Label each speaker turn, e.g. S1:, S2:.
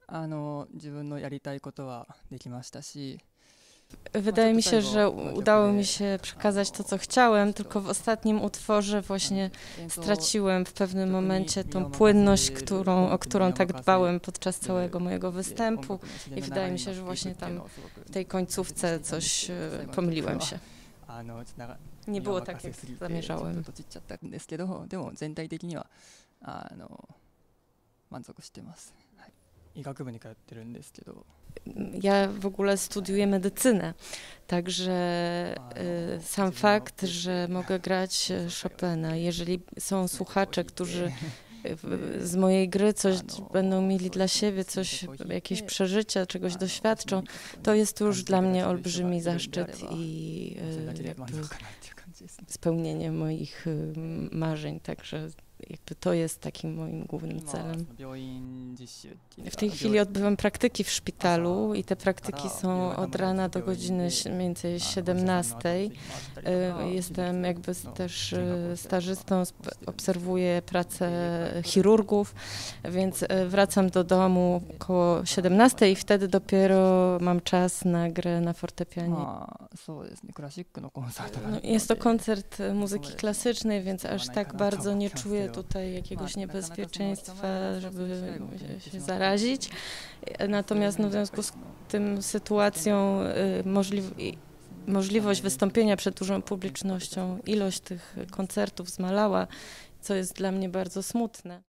S1: 自分のやりたいことはできましたし、
S2: Wydaje mi się, że udało mi się przekazać to, co chciałem, tylko w ostatnim utworze właśnie straciłem w pewnym momencie tą płynność, o którą tak dbałem podczas całego mojego występu i wydaje mi się, że właśnie tam w tej końcówce coś pomyliłem się. Nie było tak, jak zamierzałem.
S1: ちっちゃったんですけど、でも全体的には満足してます。はい、医学部に通ってるんですけど。
S2: Ja w ogóle studiuję medycynę, także sam fakt, że mogę grać Chopina, jeżeli są słuchacze, którzy z mojej gry coś będą mieli dla siebie, jakieś przeżycia, czegoś doświadczą, to jest już dla mnie olbrzymi zaszczyt i spełnienie moich marzeń, także jakby to jest takim moim głównym celem. W tej chwili odbywam praktyki w szpitalu i te praktyki są od rana do godziny mniej więcej 17. Jestem jakby też stażystą, obserwuję pracę chirurgów, więc wracam do domu około 17 i wtedy dopiero mam czas na grę na fortepianie. Jest to koncert muzyki klasycznej, więc aż tak bardzo nie czuję tutaj jakiegoś niebezpieczeństwa, żeby się zarazić. Natomiast w związku z tym sytuacją możliwość wystąpienia przed dużą publicznością, ilość tych koncertów zmalała, co jest dla mnie bardzo smutne.